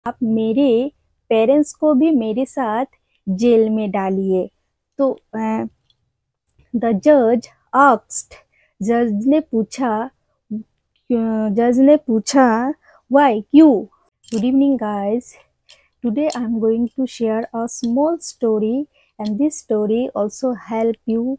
आप मेरे पेरेंट्स को भी मेरे साथ जेल में डालिए। तो द जज आस्क्ड, जज ने पूछा व्हाई, क्यों। Good evening guys, today I'm going to share a small story, and this story also help you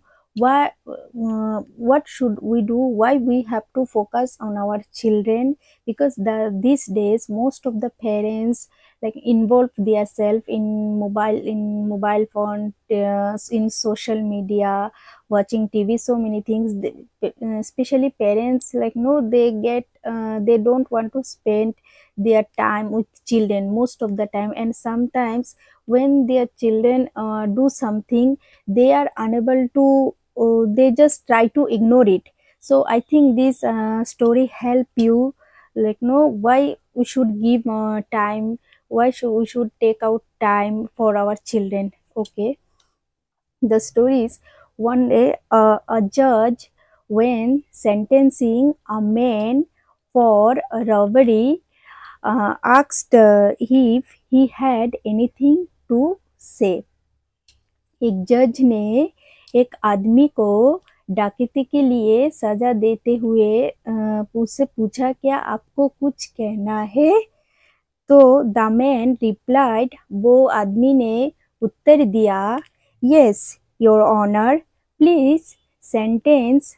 what should we do, why we have to focus on our children, because these days most of the parents like involve themselves in mobile phone, in social media, watching TV, so many things. Especially parents, like no, they don't want to spend their time with children most of the time, and sometimes when their children do something, they are unable to, they just try to ignore it. So I think this story help you, like know why we should give time, we should take out time for our children. Okay, the story is, one day a judge, when sentencing a man for a robbery, asked if he had anything to say. एक जज ने एक आदमी को डकैती के लिए सजा देते हुए उससे पूछा, क्या आपको कुछ कहना है? तो द मैन रिप्लाइड, वो आदमी ने उत्तर दिया, yes your honour, please sentence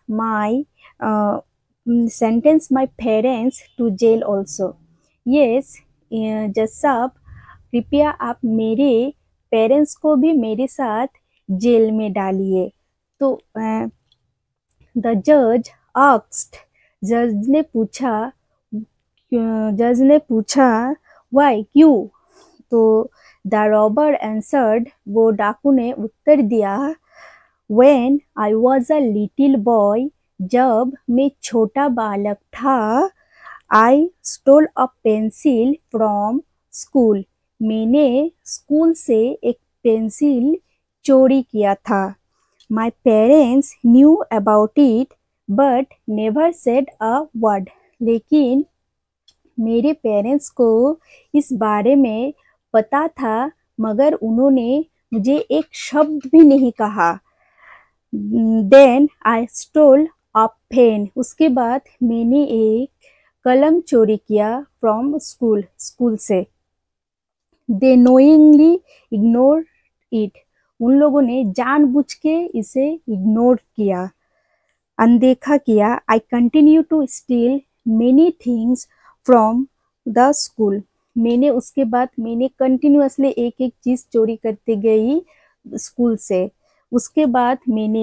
my parents to jail also. Yes जज साहब, कृपया आप मेरे पेरेंट्स को भी मेरे साथ जेल में डालिए। तो द जज आस्क्ड, जज ने पूछा व्हाई, क्यों। तो द रॉबर आंसर्ड, वो डाकू ने उत्तर दिया, when I was a little boy, जब मैं छोटा बालक था, I stole a pencil from school, मैंने स्कूल से एक पेंसिल चोरी किया था। My parents knew about it but never said a word, लेकिन मेरे पेरेंट्स को इस बारे में पता था, मगर उन्होंने मुझे एक शब्द भी नहीं कहा। Then I stole a pen, उसके बाद मैंने एक कलम चोरी किया फ्रॉम स्कूल से। दे नोइंगली इग्नोर इट, उन लोगों ने जानबूझ के इसे इग्नोर किया, अनदेखा किया। I continue to steal many things from the school, उसके बाद मैंने कंटिन्यूअसली एक एक चीज चोरी करते गई स्कूल से। उसके बाद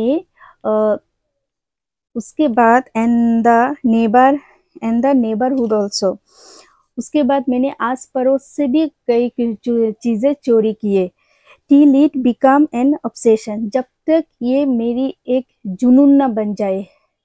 एंड द नेबरहुड ऑल्सो, उसके बाद मैंने आस पड़ोस से भी कई चीजें चोरी किए। Till it become an obsession, जब तक ये मेरी एक जुनून न बन जाए।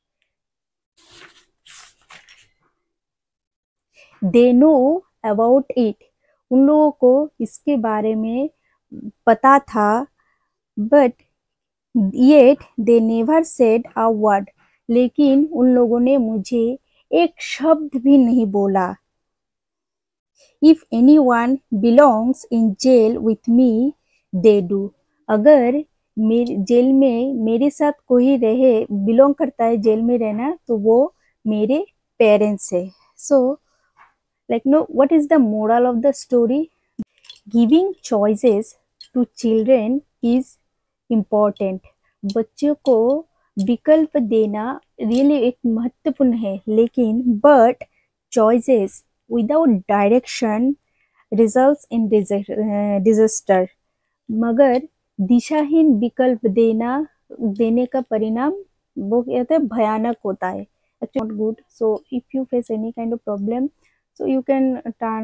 दे नो अबाउट इट, उन लोगों को इसके बारे में पता था, but yet they never said a word, लेकिन उन लोगों ने मुझे एक शब्द भी नहीं बोला। If anyone belongs in jail with me they do, अगर जेल में मेरे साथ कोई बिलोंग करता है जेल में रहना, तो वो मेरे पेरेंट्स है। सो like no, what is the moral of the story? Giving choices to children is important. बच्चों को विकल्प देना really एक महत्वपूर्ण है, लेकिन but choices without direction results in disaster, मगर दिशाहीन विकल्प देने का परिणाम वो कहते हैं भयानक होता है, actually not good. So if you face any kind of problem, so you can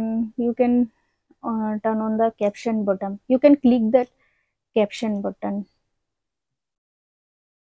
turn on the caption button, you can click that caption button.